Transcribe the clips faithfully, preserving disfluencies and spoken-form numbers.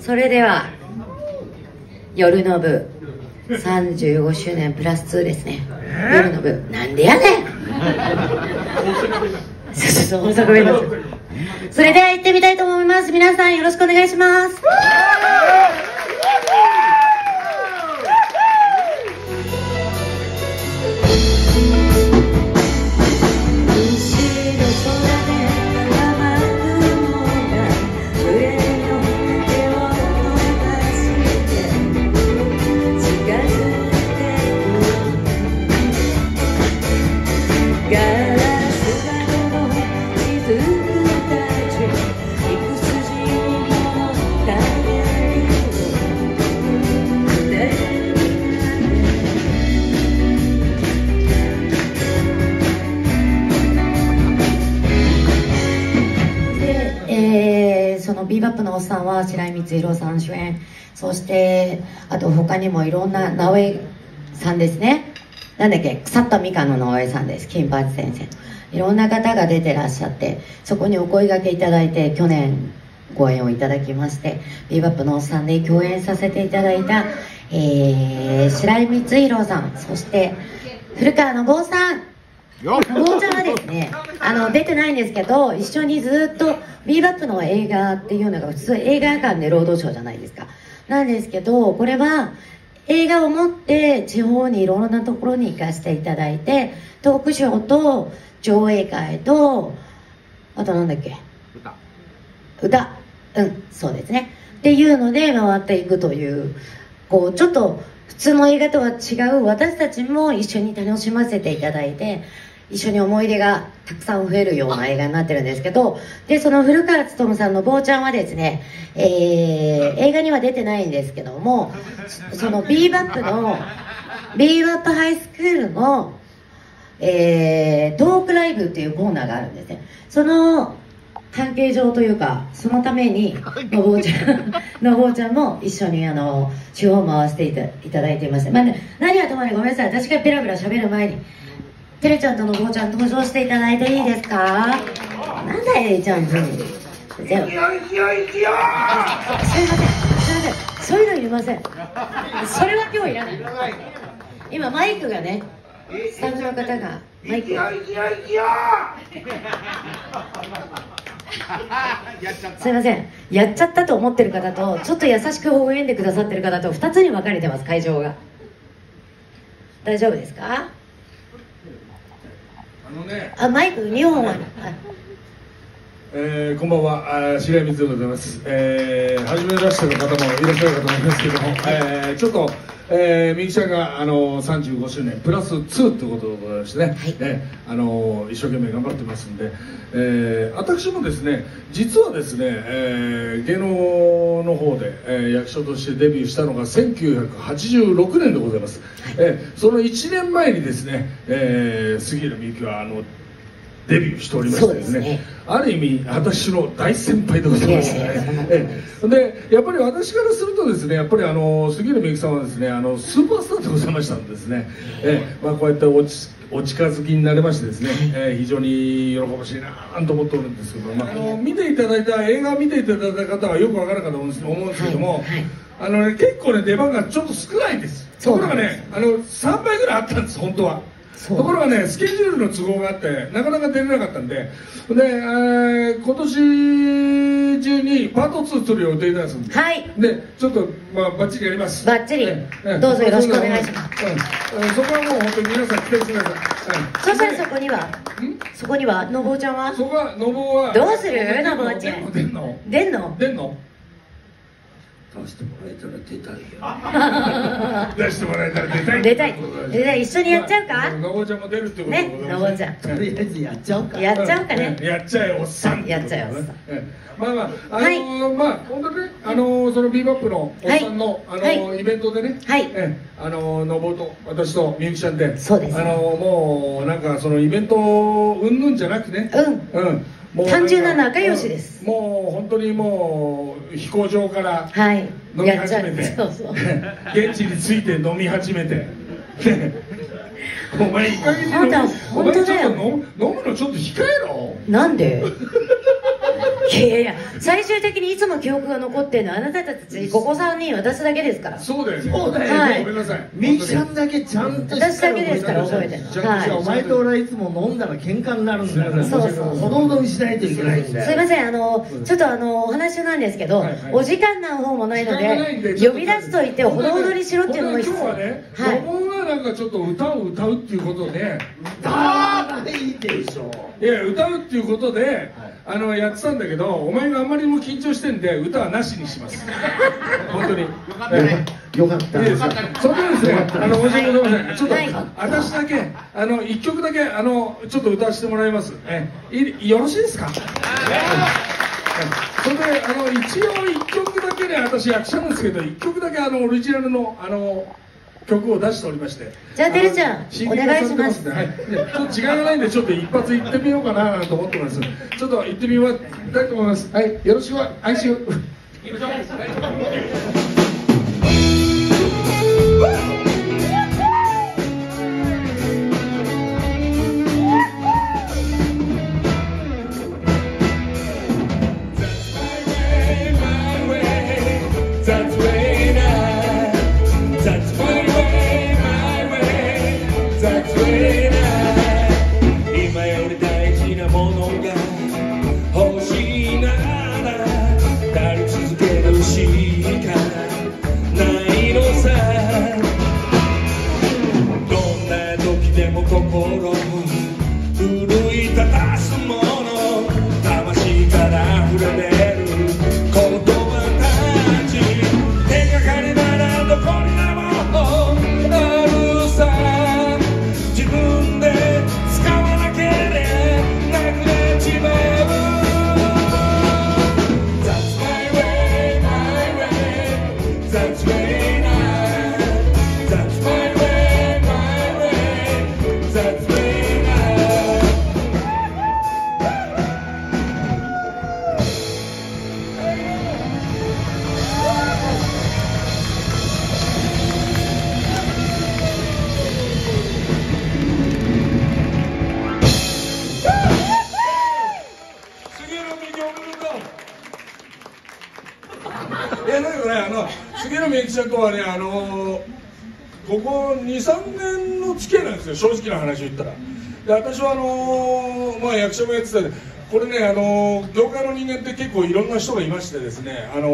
それでは夜の部さんじゅうごしゅうねんプラスにですね。夜の部なんでやねんそうそうそう、大阪弁なんですよ。それでは行ってみたいと思います。皆さんよろしくお願いします。ビーバップのおっさんは白井光弘さん主演、そしてあと他にもいろんな直江さんですね、なんだっけ、腐ったみかんの直江さんです、金八先生、いろんな方が出てらっしゃって、そこにお声掛けいただいて去年ご縁をいただきまして、ビーバップのおっさんで共演させていただいた、えー、白井光弘さん、そして古川信夫さん、のぼうちゃんはですね、あの出てないんですけど、一緒にずっとビーバップの映画っていうのが普通映画館で労働賞じゃないですか。なんですけど、これは映画を持って地方にいろんなところに行かせていただいて、トークショーと上映会と、あとなんだっけ、歌歌うんそうですねっていうので回っていくという、こうちょっと普通の映画とは違う、私たちも一緒に楽しませていただいて、一緒に思い出がたくさん増えるような映画になってるんですけど、でその古川勉さんの坊ちゃんはですね、えー、映画には出てないんですけども、そのビーバップのビーバップハイスクールの、えー、トークライブっていうコーナーがあるんですね。その関係上というか、そのためにのぼうちゃんのぼうちゃんも一緒にあの手法を回していたいただいていました、まあね、何はともあれごめんなさい、私がペラペラ喋る前にてれちゃんとのぼうちゃん登場していただいていいですか。なんだよちゃんと、じゃあすいませんすいません、そういうのいりません、それは今日いらない。今マイクがね、スタッフの方がマイクがすいません、やっちゃったと思ってる方と、ちょっと優しく微笑んでくださってる方とふたつに分かれてます、会場が。大丈夫ですか。 あのね、 あ、マイクにほんは、 えー、こんばんは、あ白井光でございます。えー、初めましての方もいらっしゃるかと思いますけども、えー、ちょっと、えー、みゆきちゃんがあのさんじゅうごしゅうねんプラスにということでございましてね、はい、えー、あの一生懸命頑張ってますんで、えー、私もですね、実はですね、えー、芸能の方で、えー、役所としてデビューしたのがせんきゅうひゃくはちじゅうろくねんでございます。はい、えー、そのいちねんまえにですね、えー、杉浦みゆきはあのデビューしておりましてですね、ね、ある意味私の大先輩でございますね。ええ、でやっぱり私からするとですね、やっぱりあの杉浦みゆきさんはですね、あのスーパースターでございましたんですね。ええ、まあ、こうやっておちお近づきになれましてですね、ええ、非常に喜ばしいなと思っておるんですけど、まあ、あの見ていただいた映画を見ていただいた方はよくわかるかと思うんですけども、はいはい、あのね、結構ね出番がちょっと少ないんです。ところがね、あのさんばいぐらいあったんです、本当は。ところがね、スケジュールの都合があってなかなか出れなかったんで、で、えー、今年中にパートツー取る予定なんですんで、はい、でちょっと、まあ、バッチリやります。 バッチリ、どうぞよろしくお願いします。 うん、そこはもう本当に皆さん期待してください。 そしたらそこにはそこにはのぼうちゃんは、 そこはのぼうはどうするのぼうちゃん、 出んの出んの出んの出してもらえたら出たいよ。出してもらえたら出たい。 出たい。出たい。一緒にやっちゃうか。 のぼうちゃんも出るってことね。のぼうちゃん。 とりあえずやっちゃおうか。 やっちゃうかね。 やっちゃえおっさん。 やっちゃえおっさん。 まあまああのまあ本当にね、あのそのビーバップのおっさんのあのイベントでね、はい。あののぼうと私とみゆきちゃんで、 そうです。 あのもうなんかそのイベントうんぬんじゃなくね。うん。うん。 単純な仲良しです。 もう本当にもう飛行場から飲み始めて、 そうそう、 現地に着いて飲み始めて、お前いい加減に飲む、お前ちょっと飲むのちょっと控えろ。 なんで？ いやいや、最終的にいつも記憶が残ってるのはあなたたちここさんにん私だけですから。 そうだよね。 そうだよね。 はいごめんなさい。 みゆきちゃんだけちゃんと私だけですから覚えてる。はい。 お前と俺はいつも飲んだら喧嘩になるんだから、 そうそう。 ほどほどにしないといけないんだよ。 すいません、あの、ちょっとあの、お話なんですけど、お時間の方もないので、呼び出しといてほどほどにしろっていうのもいいです。 今日はね、はい。お盆がなんかちょっと歌を歌うっていうことで、 歌わないでしょ。 いや、歌うっていうことで、あの、やってたんだけど、お前があんまりにも緊張してんで、歌はなしにします。本当に。 よかった。 いいですか。それでですね、あの、申し訳ございません。ちょっと、私だけ、あの、一曲だけ、あの、ちょっと歌わせてもらいます。え、い、よろしいですか。それで、あの、一応一曲だけね、私役者なんですけど、一曲だけあの、オリジナルの、あの、曲を出しておりまして。 じゃあ、てるちゃん、お願いします。 はい。ちょっと時間がないんで、ちょっと一発行ってみようかなと思ってます。ちょっと行ってみたいと思います。はい、よろしく、哀愁。行きましょう。 今より大事なものが欲しいなら足り続けるしかないのさ。どんな時でも心奮い立たすもの、魂から溢れ出る言葉たち、手がかりならどこにでもあるさ。自分で使わなければなくなっちまう。 That's my way, my way, that's way now. That's my way, my way, that's way now. 次のみゆきおめでとう。いやだけどね、あの次のみゆきちゃんとはね、あのここにさんねんの付き合いなんですよ、正直な話を言ったら。で、私はあのまあ役者もやってたんで、これね、あの業界の人間って結構いろんな人がいましてですね、あの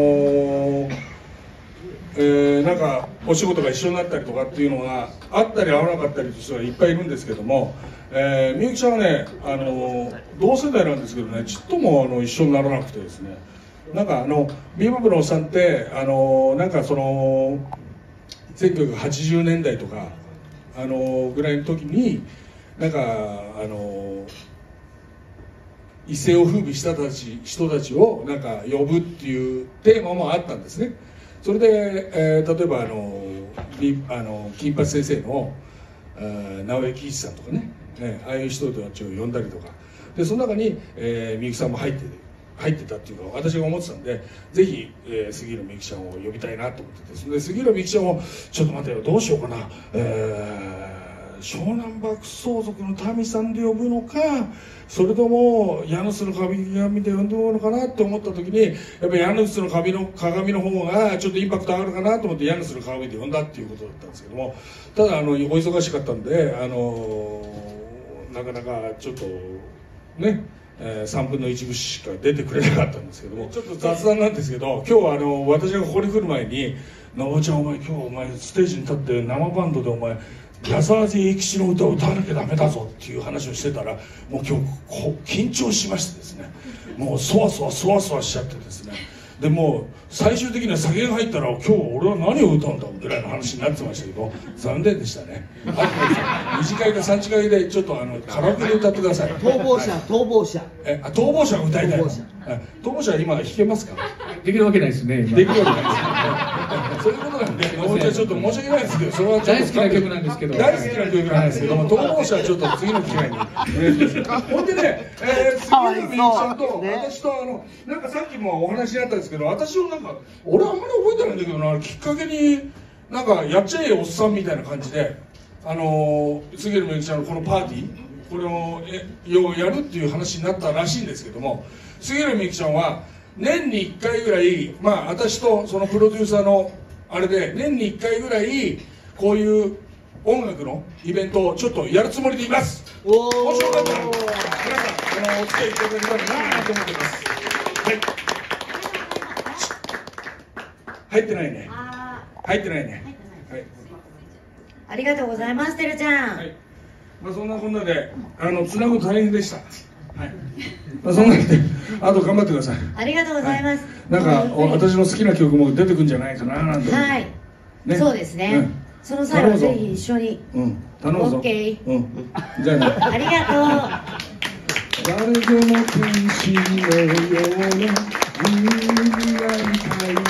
えー、なんかお仕事が一緒になったりとかっていうのがあったり合わなかったりという人がいっぱいいるんですけども、えー、みゆきちゃんはね、あの同世代なんですけどね、ちっともあの一緒にならなくてですね、なんかあのビーバップのおっさんってあのなんかそのせんきゅうひゃくはちじゅうねんだいとかあのぐらいの時になんかあの一世を風靡したたち人たちをなんか呼ぶっていうテーマもあったんですね。それで、えー、例えばあのビあの金八先生の直江喜一さんとかね、ね、ああいう人たちを呼んだりとかで、その中に、えー、みゆきさんも入って入ってたっていうか私が思ってたんで、ぜひ、えー、杉浦みゆきちゃんを呼びたいなと思ってて、それで杉浦みゆきちゃんをちょっと待てよ、どうしようかな、えー湘南幕相続の民さんで呼ぶのか、それともヤヌスの鏡で呼んでもらうのかなって思った時に、やっぱりヤヌスの鏡の鏡の方がちょっとインパクト上がるかなと思ってヤヌスの鏡で呼んだっていうことだったんですけども、ただあのお忙しかったんで、あのなかなかちょっとね、えー、さんぶんのいちぶしか出てくれなかったんですけども、ちょっと雑談なんですけど、今日はあの私がここに来る前に「なおちゃんお前今日お前ステージに立って生バンドでお前矢沢永吉の歌を歌わなきゃダメだぞ」っていう話をしてたら、もう今日こ緊張しましてですね、もうそわそわそわそわしちゃってですね、でもう最終的には酒が入ったら今日俺は何を歌うんだぐらいの話になってましたけど、残念でしたね。あと二次会か三次会でちょっとあのカラオケで歌ってください。 逃亡者、逃亡者。 え、あ、逃亡者が歌いたい。 逃亡者。 逃亡者は今弾けますか？ できるわけないですね。 できるわけないです。そういうことなんで、もうちょっと申し訳ないですけど、それは大好きな曲なんですけど。 大好きな曲なんですけども、逃亡者はちょっと次の機会にお願いします。ほんでね、えー、杉浦みゆきちゃんと私とあのなんかさっきもお話にあったんですけど、私をなんか俺あんまり覚えてないんだけどな、きっかけになんかやっちゃえよおっさんみたいな感じで、あのー、杉浦みゆきちゃんのこのパーティーこれをえようやるっていう話になったらしいんですけども、 次のみゆきちゃんは年にいっかいぐらい、まあ私とそのプロデューサーのあれで年にいっかいぐらいこういう音楽のイベントをちょっとやるつもりでいます。 おもしよかったら皆さんあのお付き合いいただけたらなと思ってます。はい。入ってないね。入ってないね。はい。 ありがとうございます、てるちゃん。 はい。まあそんなこんなであのつなぐ大変でした。はい。まあそんなわけであと頑張ってください。 ありがとうございます。 なんかお私の好きな曲も出てくんじゃないかななんて。 はい。 ねそうですね。 うんその際はぜひ一緒に。 うん。頼むぞ。 オッケー。 うん。じゃあね。 ありがとう。 誰でも天使のような君になりたい。 ありがとうございます。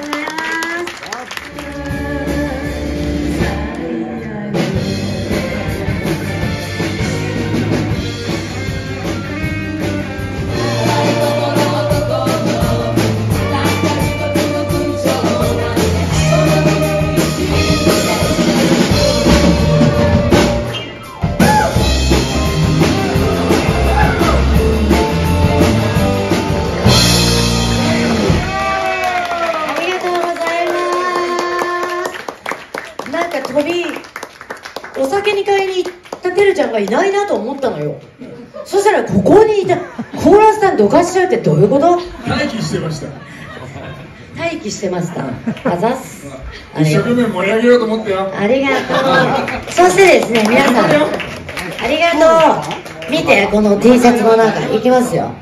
なんか飛びお酒に買いに行ったてるちゃんがいないなと思ったのよ。そしたらここにいた。コーラスさんどかしちゃうってどういうこと？ 待機してました。 待機してました。あざっす。あ一生りがとう。 懸命盛り上げようと思ってよ。 ありがとう。そしてですね、皆さん、ありがとう。見て、この T シャツの中、いきますよ。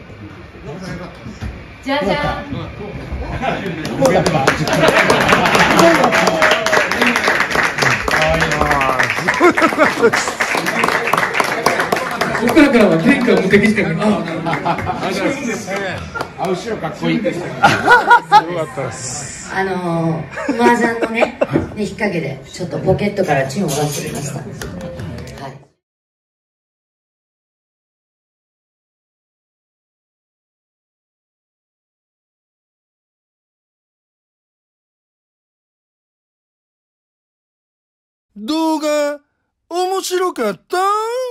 じゃじゃん。こうだ。 ここからからは天下無敵しかない。ああ、後ろかっこいいです。 あのー、麻雀のね、ね、引っ掛けで、ちょっとポケットからチンを出してみました。はい。 動画面白かった？